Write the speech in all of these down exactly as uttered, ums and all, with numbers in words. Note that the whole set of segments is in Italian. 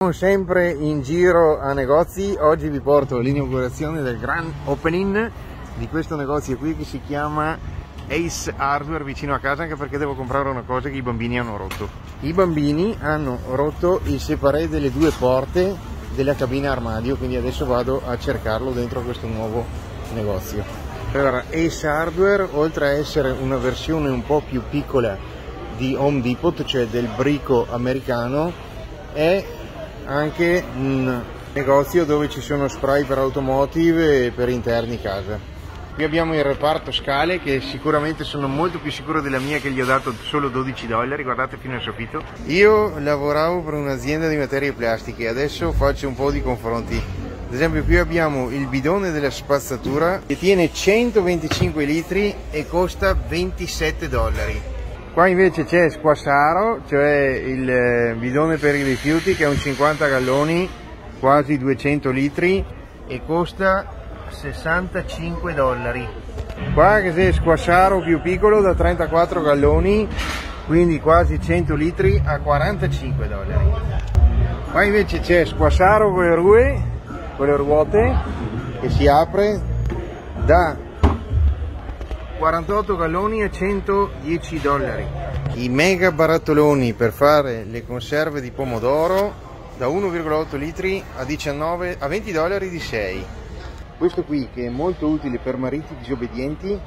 Sempre in giro a negozi, oggi vi porto l'inaugurazione del grand opening di questo negozio qui che si chiama Ace Hardware vicino a casa, anche perché devo comprare una cosa che i bambini hanno rotto. I bambini hanno rotto il separé delle due porte della cabina armadio, quindi adesso vado a cercarlo dentro questo nuovo negozio. Allora, Ace Hardware, oltre a essere una versione un po' più piccola di Home Depot, cioè del brico americano, è anche un negozio dove ci sono spray per automotive e per interni casa. Qui abbiamo il reparto scale, che sicuramente sono molto più sicuro della mia, che gli ho dato solo dodici dollari, guardate fino al soffitto. Io lavoravo per un'azienda di materie plastiche, adesso faccio un po' di confronti. Ad esempio qui abbiamo il bidone della spazzatura che tiene centoventicinque litri e costa ventisette dollari. Qua invece c'è Squasaro, cioè il bidone per i rifiuti, che è un cinquanta galloni, quasi duecento litri, e costa sessantacinque dollari. Qua che c'è Squasaro più piccolo da trentaquattro galloni, quindi quasi cento litri, a quarantacinque dollari. Qua invece c'è Squasaro con le rue, con le ruote, che si apre da quarantotto galloni a centodieci dollari. I mega barattoloni per fare le conserve di pomodoro da uno virgola otto litri a, diciannove, a venti dollari di sei. Questo qui, che è molto utile per mariti disobbedienti,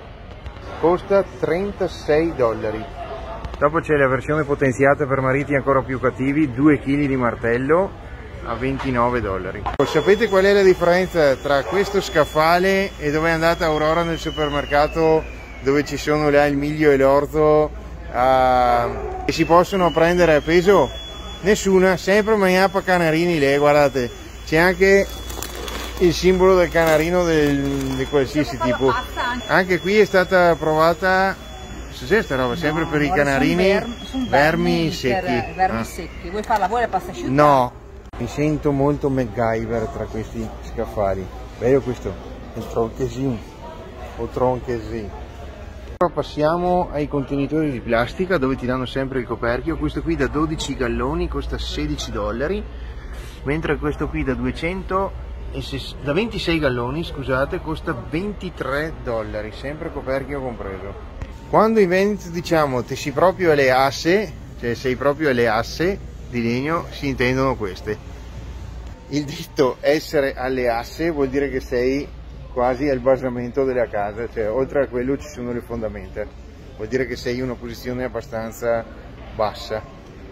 costa trentasei dollari. Dopo c'è la versione potenziata per mariti ancora più cattivi, due chili di martello a ventinove dollari. Sapete qual è la differenza tra questo scaffale e dove è andata Aurora nel supermercato, dove ci sono là il miglio e l'orzo uh, che si possono prendere a peso? Nessuna, sempre Maniappa Canarini lei, guardate, c'è anche il simbolo del canarino del, di qualsiasi tipo. Anche qui è stata provata, cos'è sta roba? Sempre no, per i canarini, vermi, vermi, vermi secchi. Vermi ah. secchi. Vuoi farla voi la pasta asciutta? No. Mi sento molto MacGyver tra questi scaffali. Bello questo, il tronchesin o tronchesin. Ora passiamo ai contenitori di plastica, dove ti danno sempre il coperchio. Questo qui da dodici galloni costa sedici dollari, mentre questo qui da duecento e da ventisei galloni, scusate, costa ventitré dollari, sempre coperchio compreso. Quando in Veneto diciamo te sei proprio alle asse, cioè sei proprio alle asse di legno, si intendono queste. Il detto essere alle asse vuol dire che sei quasi al basamento della casa, cioè oltre a quello ci sono le fondamenta, vuol dire che sei in una posizione abbastanza bassa.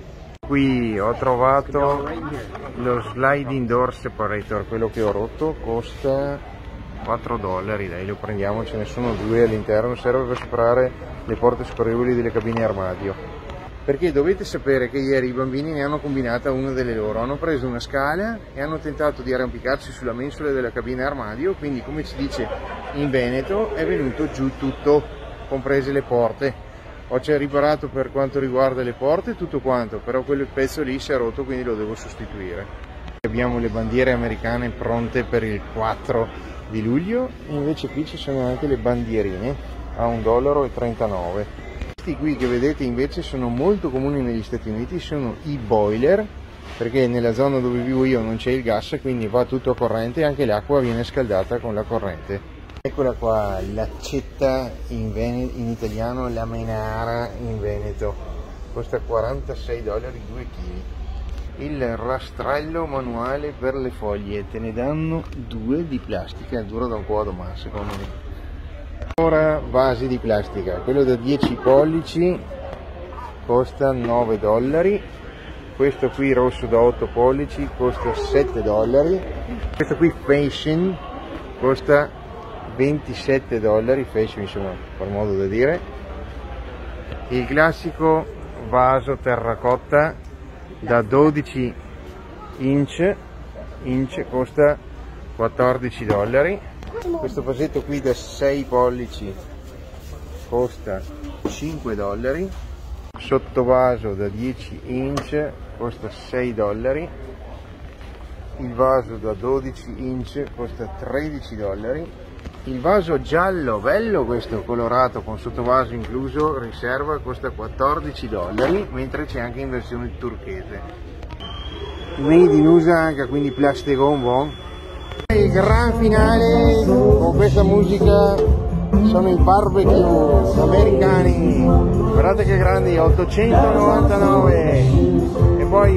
Qui ho trovato lo sliding door separator, quello che ho rotto, costa quattro dollari, dai, lo prendiamo, ce ne sono due all'interno, serve per separare le porte scorrevoli delle cabine armadio. Perché dovete sapere che ieri i bambini ne hanno combinata una delle loro, hanno preso una scala e hanno tentato di arrampicarsi sulla mensola della cabina armadio, quindi come si dice in Veneto è venuto giù tutto, comprese le porte. Ho già riparato per quanto riguarda le porte tutto quanto, però quel pezzo lì si è rotto, quindi lo devo sostituire. Abbiamo le bandiere americane pronte per il quattro di luglio, invece qui ci sono anche le bandierine a un dollaro e trentanove. Questi qui che vedete invece sono molto comuni negli Stati Uniti, sono i boiler, perché nella zona dove vivo io non c'è il gas, quindi va tutto a corrente e anche l'acqua viene scaldata con la corrente. Eccola qua, l'accetta in, in italiano, la menara in Veneto, costa quarantasei dollari due chili. Il rastrello manuale per le foglie, te ne danno due di plastica, dura da un po' a domani secondo me. Ora vasi di plastica, quello da dieci pollici costa nove dollari, questo qui rosso da otto pollici costa sette dollari, questo qui fashion costa ventisette dollari, fashion insomma per modo da dire. Il classico vaso terracotta da dodici inch, inch costa quattordici dollari. Questo vasetto qui da sei pollici costa cinque dollari, sottovaso da dieci inch costa sei dollari, il vaso da dodici inch costa tredici dollari, il vaso giallo, bello questo, colorato con sottovaso incluso, riserva, costa quattordici dollari, mentre c'è anche in versione turchese. made in U S A anche, quindi plastico buon. Il gran finale con questa musica sono i barbecue americani, guardate che grandi, ottocentonovantanove e poi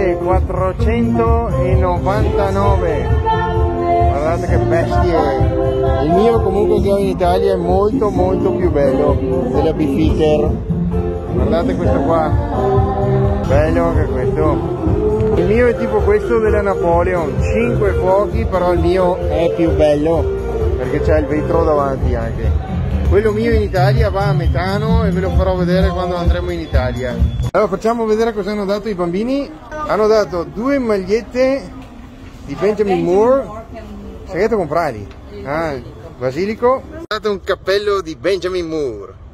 millequattrocentonovantanove, guardate che bestie. Il mio comunque che ho in Italia è molto molto più bello della Beefeater, guardate questo qua, bello anche questo. Il mio è tipo questo della Napoleon, cinque fuochi, però il mio è più bello perché c'è il vetro davanti anche. Quello mio in Italia va a metano e ve lo farò vedere quando andremo in Italia. Allora facciamo vedere cosa hanno dato i bambini. Hanno dato due magliette di Benjamin Moore. Segreto comprarli. Ah, basilico. Hanno dato un cappello di Benjamin Moore.